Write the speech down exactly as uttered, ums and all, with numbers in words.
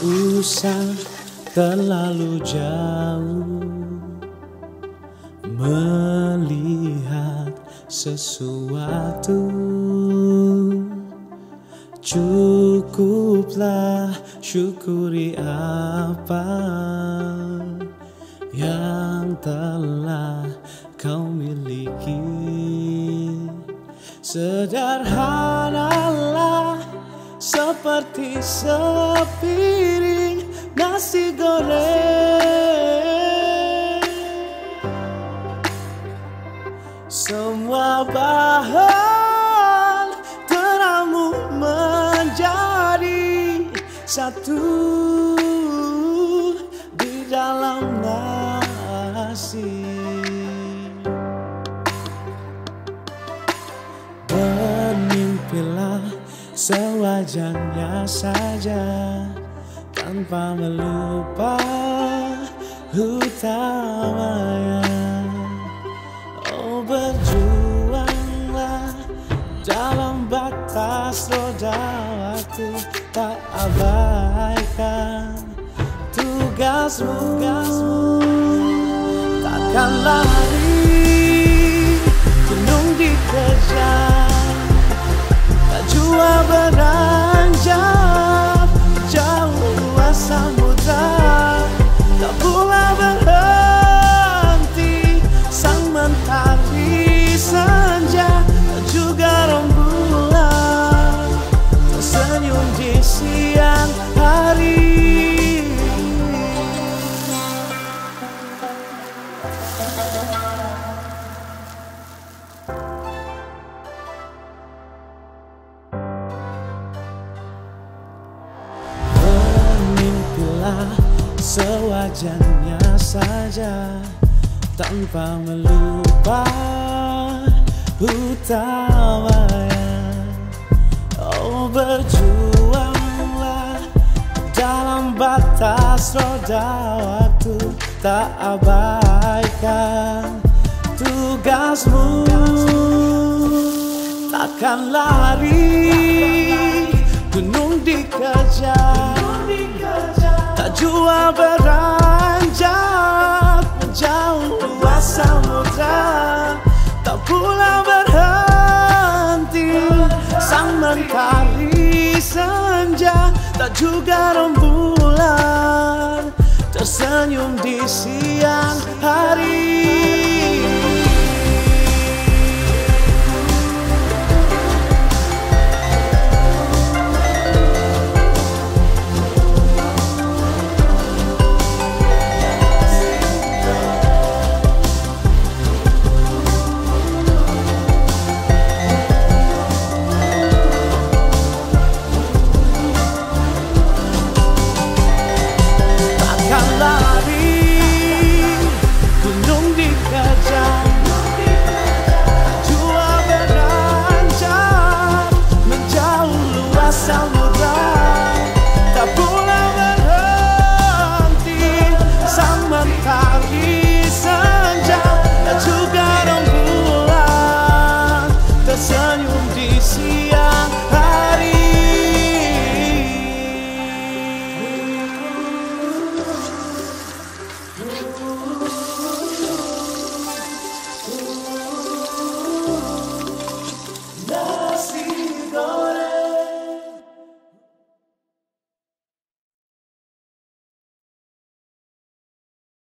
usah terlalu jauh melihat sesuatu. Cukuplah syukuri apa yang telah kau miliki. Sederhanalah seperti sepiring nasi goreng. Semua bahan teramu menjadi satu di dalam nasi. Bermimpilah sewajarnya saja tanpa melupa utamanya. Oh, berjuanglah dalam batas roda waktu, tak abaikan tugasmu. Takkan lari gunung dikejar, tak jua beranjak jauh luas samudra, tak pula berhenti sang mentari senja, tak juga rembulan tersenyum di siang hari. Sewajarnya saja tanpa melupa utamanya. Oh, berjuanglah dalam batas roda waktu, tak abaikan tugasmu. Takkan lari gunung dikejar, tak jua beranjak menjauh luas samudra, tak pula berhenti sang mentari senja, tak juga rembulan tersenyum di siang hari.